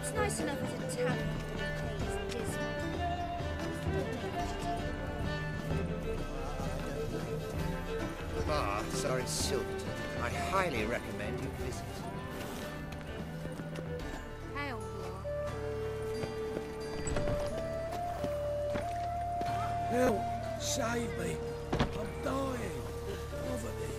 It's nice enough as a town, but the pay is dismal. The baths are in Silverton. I highly recommend you visit. Hell, Help! Save me! I'm dying! Poverty!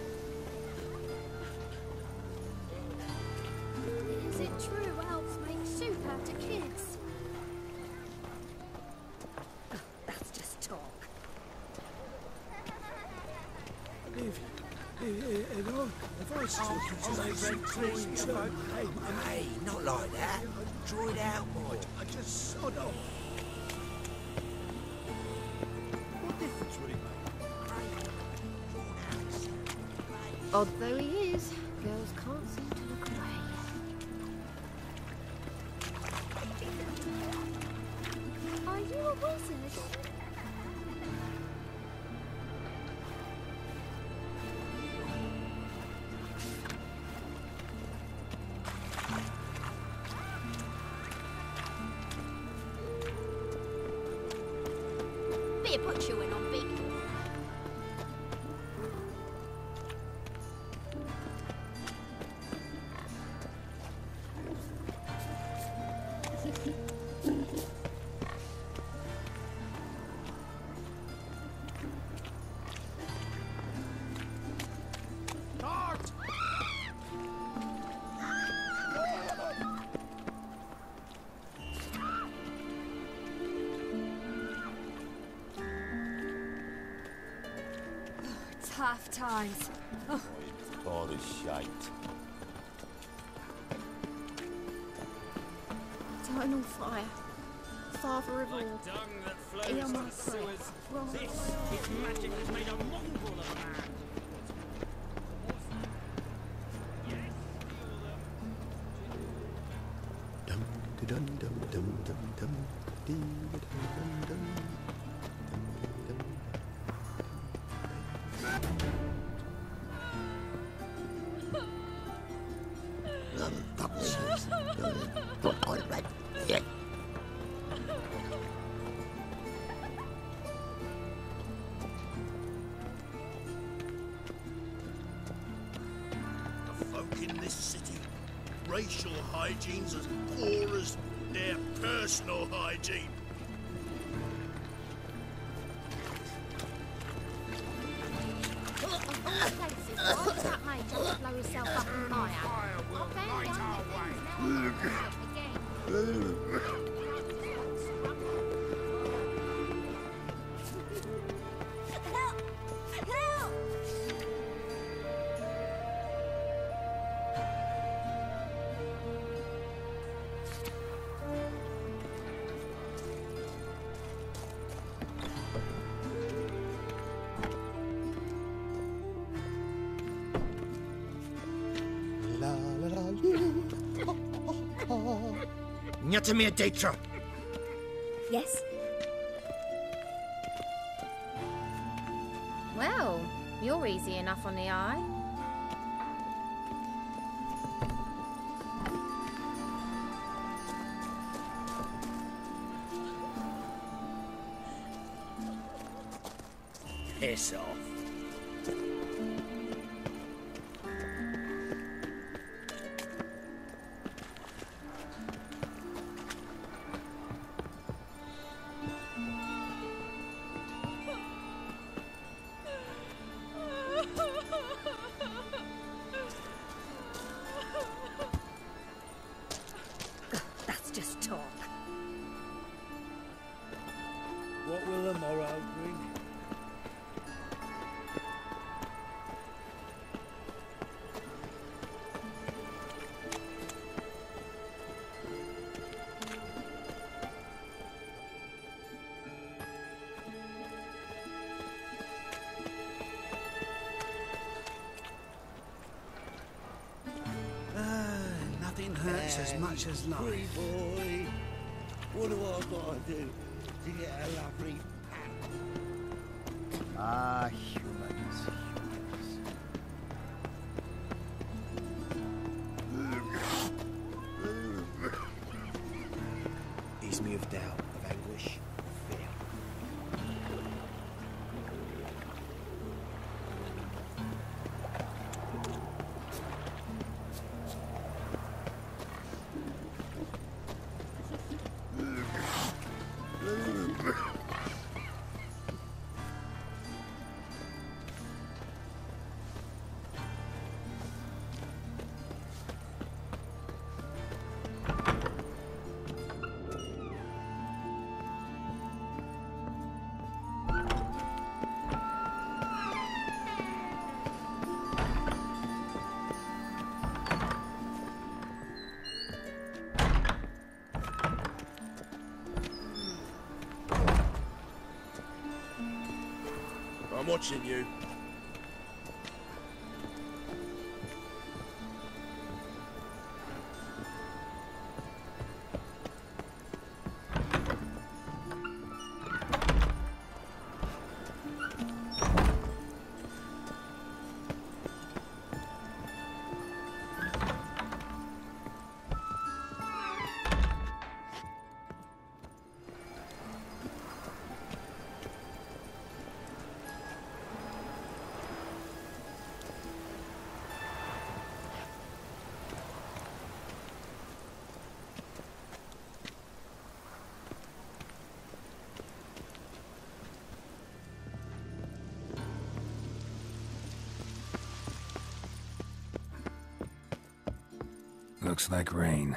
Is it true elves make soup out of kids? That's just talk. If I took you to make red trees, Hey, not like that. Draw it out, boy. I just sod off. What difference would it make? Odd though he is, girls can't seem to look away. Are you a wizard? Better put you in on big. Tough times. Oh. All this shite. Eternal fire. Father of all. Dung that flows Hear to my the prayer. sewers. Right. This is magic that's made a mongrel of a man. Dum dum dum dum dum dum dum dum dum. The folk in this city, racial hygiene's as poor as their personal hygiene. That mate just blow himself up in my hand. I'll bang down their things now again. Help! Help! La la la lee. Nyatamir Datra. Yes? Well, you're easy enough on the eye. Piss off. That's just talk. What will the morrow bring? Nothing hurts as much as life. Boy, what do I gotta do to get a lovely pat? Ah, humans. of doubt, of anguish, of fear. I'm watching you. Looks like rain.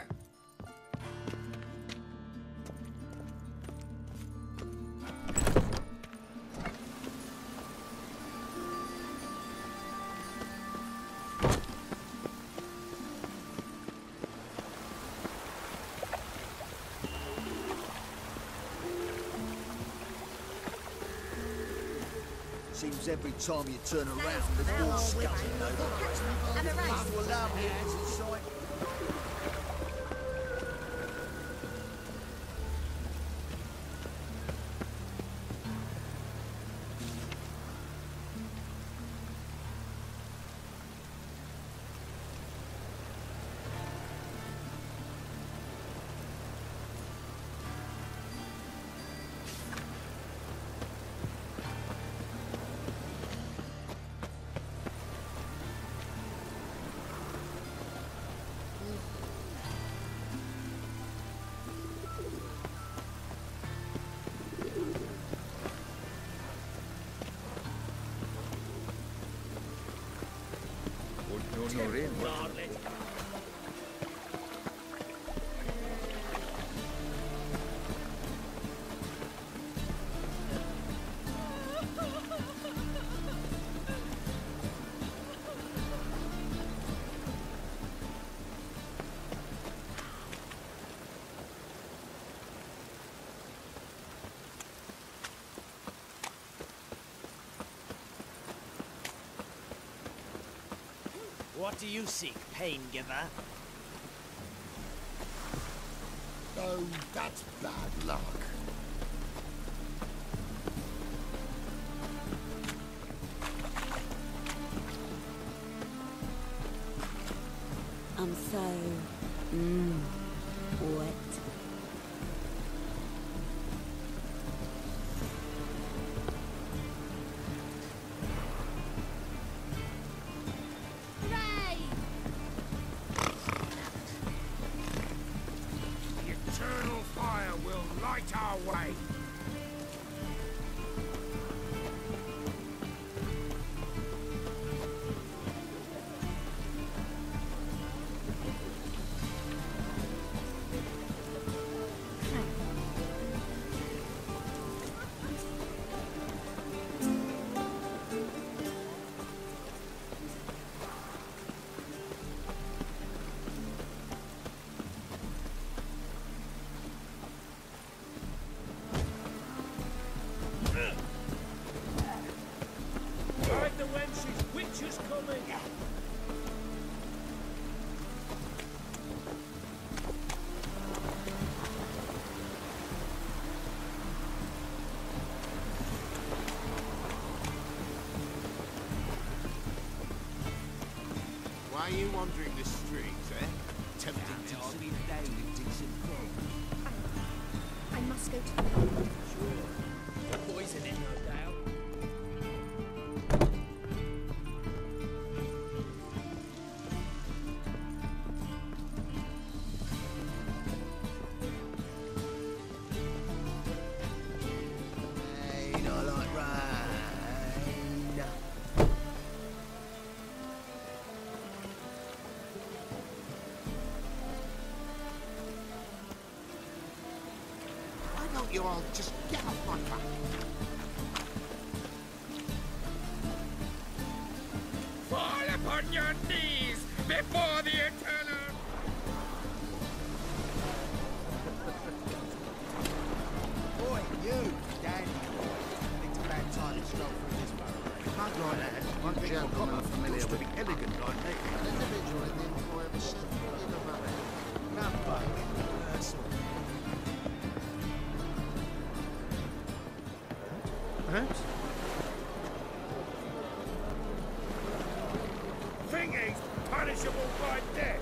Seems every time you turn around, there's more scuttling over. I'm a race. To allow me inside. What do you seek, pain giver? Oh, that's bad luck. I'm so... wet. Hooray! The eternal fire will light our way. Hide the wenches, witches coming! Why are you wandering the streets, eh? Tempting to I'll be down in decent form. I'm go to Poison it, no doubt. Ain't I like rain? Why don't you all just get off my back? Fall upon your knees before the Eternal! Boy, you, Danny. It's about time to stroll through this burrow. Not like that. One gentleman familiar with elegant like me. An individual in the employ of a simple in a valley. Not by Perhaps? Thingy's punishable by death!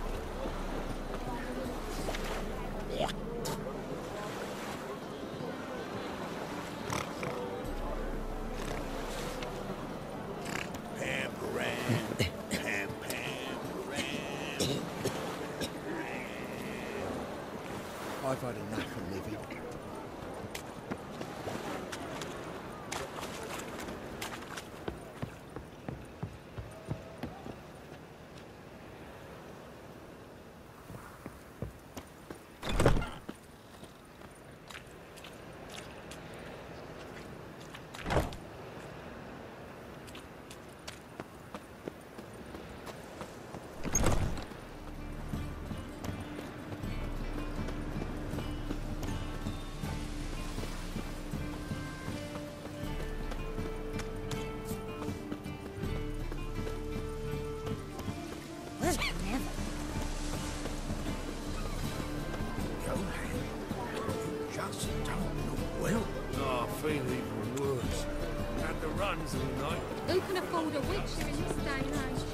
I've had enough of living. Just don't look well. Oh, I feel even worse. Had the runs all night. Who can afford a witcher in this day and age?